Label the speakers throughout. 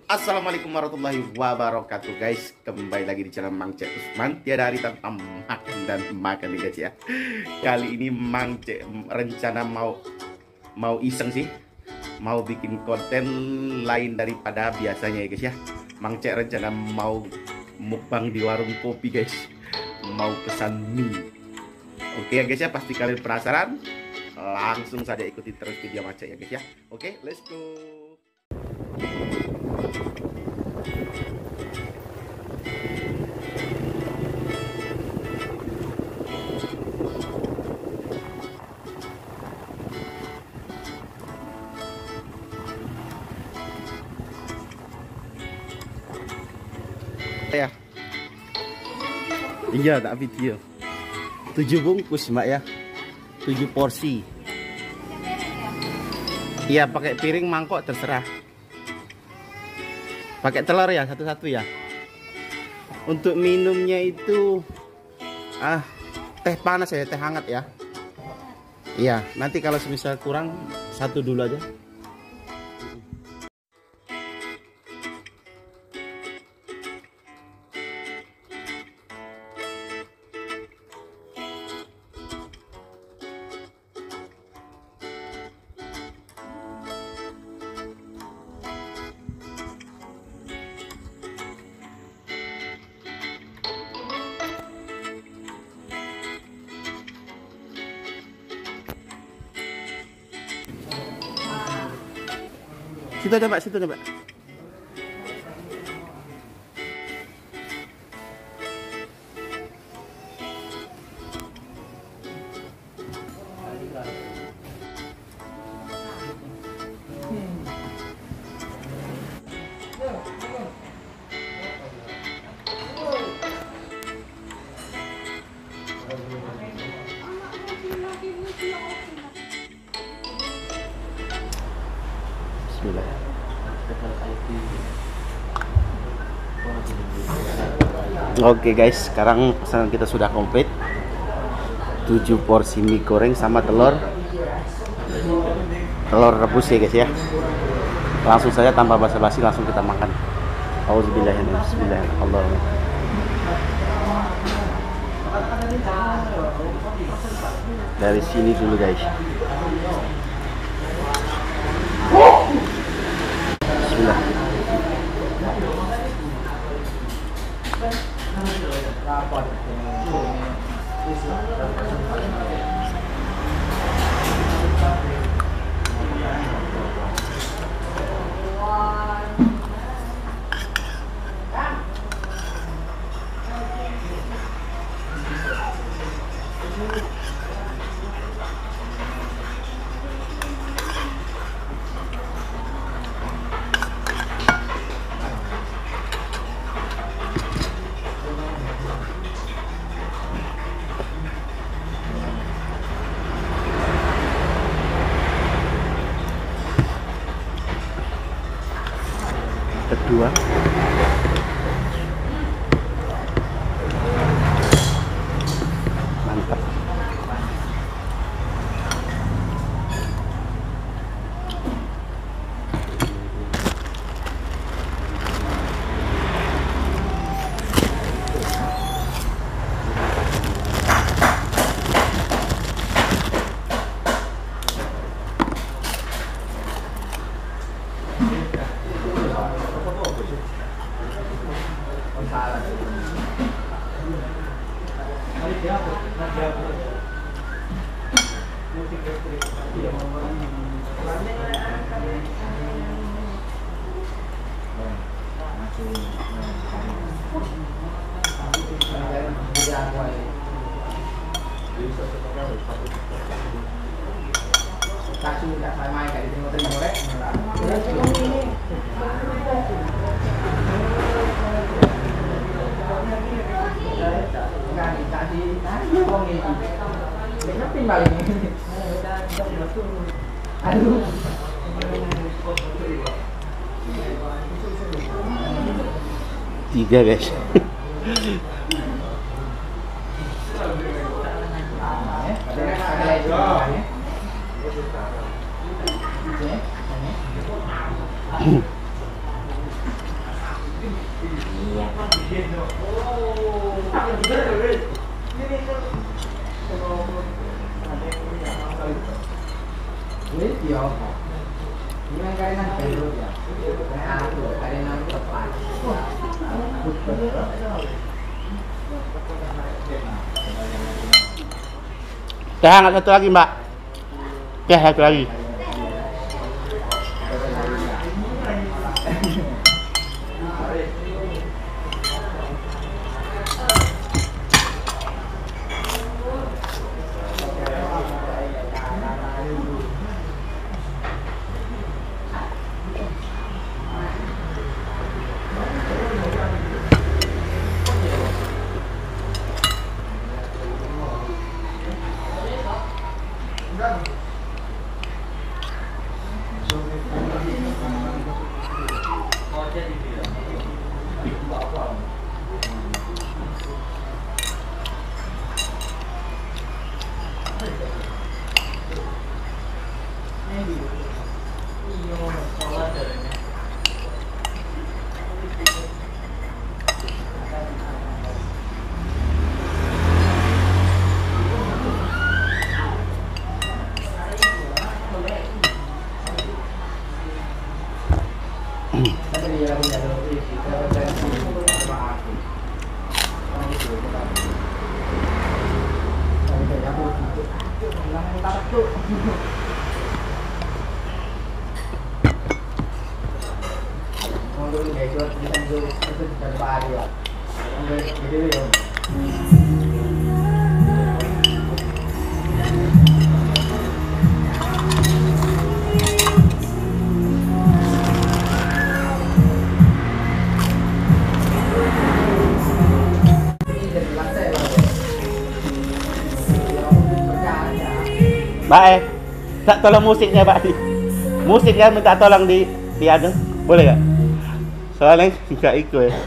Speaker 1: Assalamualaikum warahmatullahi wabarakatuh guys. Kembali lagi di channel Mang Cek Usman. Tiada hari tanpa makan dan makan nih guys ya. Kali ini Mang Cek rencana mau iseng sih, mau bikin konten lain daripada biasanya ya guys ya. Mang Cek rencana mau mukbang di warung kopi guys. Mau pesan mie. Oke ya guys ya, pasti kalian penasaran. Langsung saja ikuti terus video Mang Cek ya guys ya. Oke, let's go. Ya. Iya, tak video. 7 bungkus, Mbak ya. 7 porsi. Iya, pakai piring, mangkok terserah. Pakai telur ya, satu-satu ya. Untuk minumnya itu teh panas ya, teh hangat ya. Iya, nanti kalau semisal kurang satu dulu aja. Situ aja Mbak, situ aja Mbak. Bismillah. Oke guys, sekarang pesanan kita sudah komplit. 7 porsi mie goreng sama telur rebus ya guys ya. Langsung saja tanpa basa-basi langsung kita makan. Bismillahirrahmanirrahim. Dari sini dulu guys. Bismillah. Kedua mantap. Tiga guys. Teh hangat satu lagi, Mbak. Teh satu lagi. Mbak, tak tolong musiknya, Pak. Musiknya minta tolong di anu, boleh nggak? Soalnya nggak ikut ya.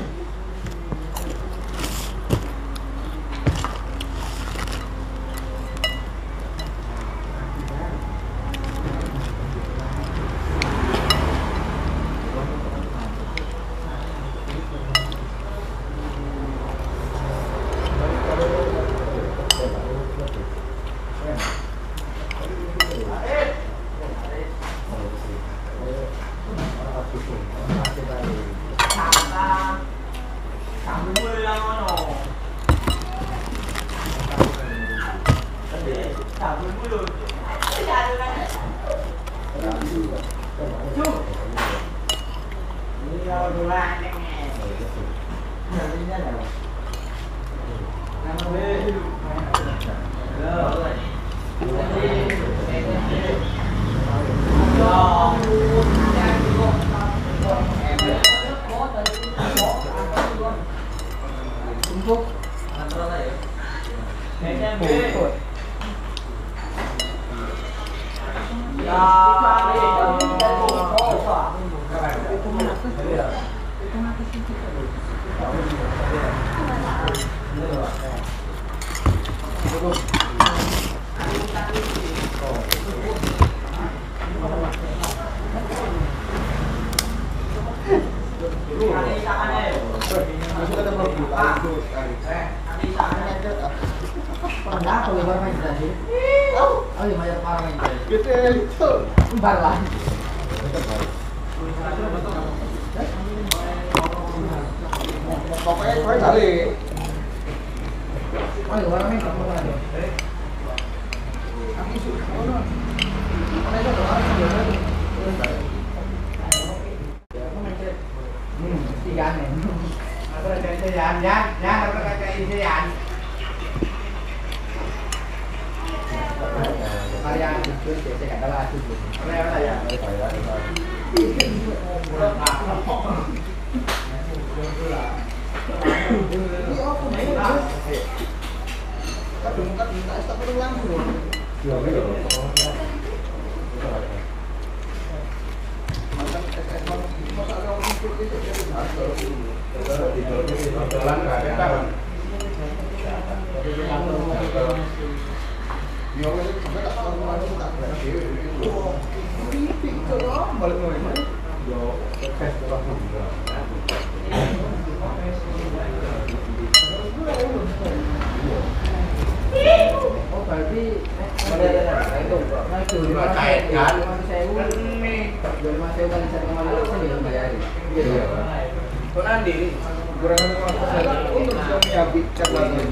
Speaker 2: berarti itu cair kan? 5.000 kali 1,5 ya bayar. Iya. Kok nanti kurang untuk bisa menyabitkan lagi.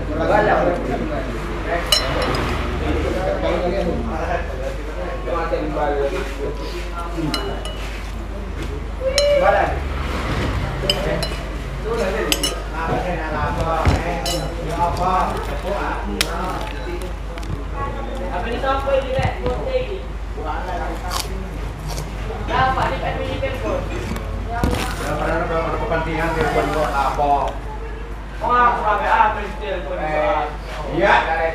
Speaker 2: Kalau kalian badan. Apa ni sampai di rek buat lagi. Dapat di PPN pun. Ada kepentingan dia buat apa? Oh, aku pakai apa sih pun. Iya.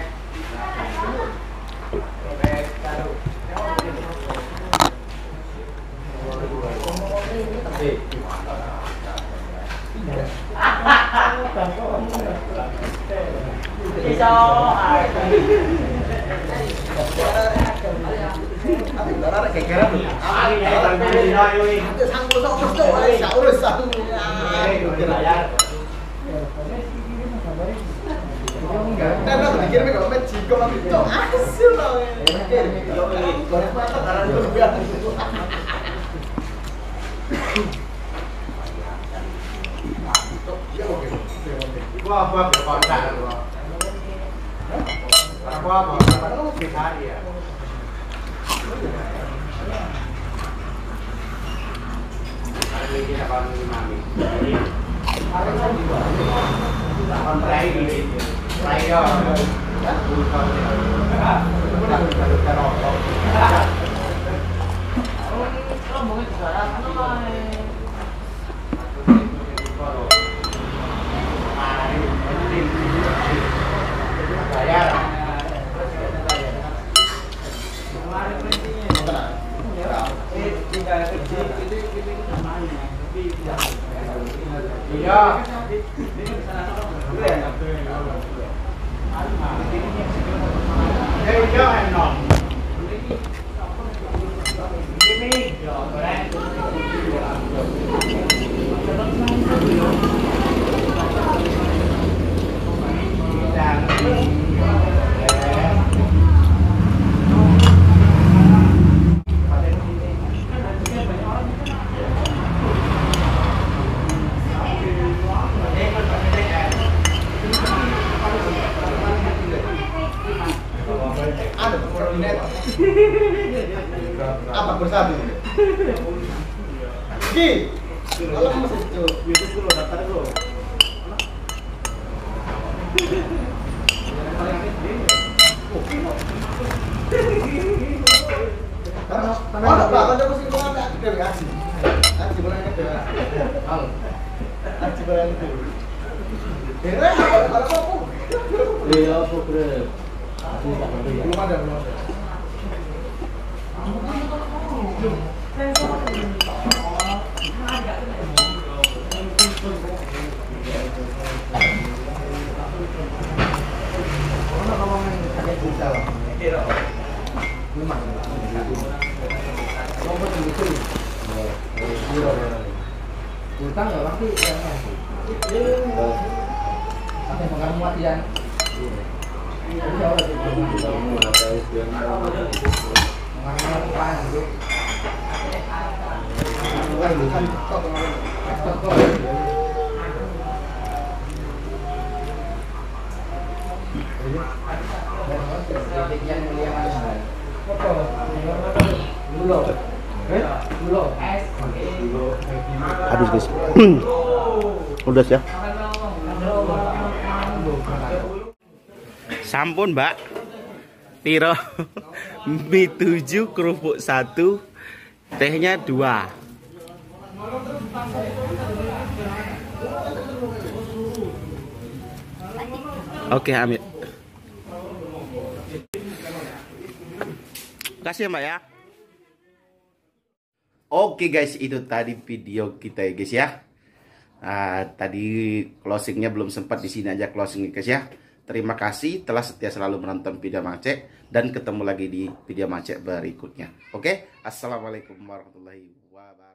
Speaker 2: Apa bersatu? Ki, kalau masih itu, YouTube dulu, daftar dulu. Ada apa? Ada musim bulan ada dari aksi. Aksi bulan itu. Aksi bulan itu. Ada apa? Iya, program. Belum ada. Utang ya pasti pakai makan muat ya.
Speaker 1: Habis guys. Udah ya. Sampun mbak. Piro mie 7, kerupuk 1, tehnya 2. Oke Amit. Kasih ya mbak ya. Oke guys, itu tadi video kita ya guys ya. Tadi closingnya belum sempat, di sini aja closingnya guys ya. Terima kasih telah setia selalu menonton video Mang Cek, dan ketemu lagi di video Mang Cek berikutnya. Oke, assalamualaikum warahmatullahi wabarakatuh.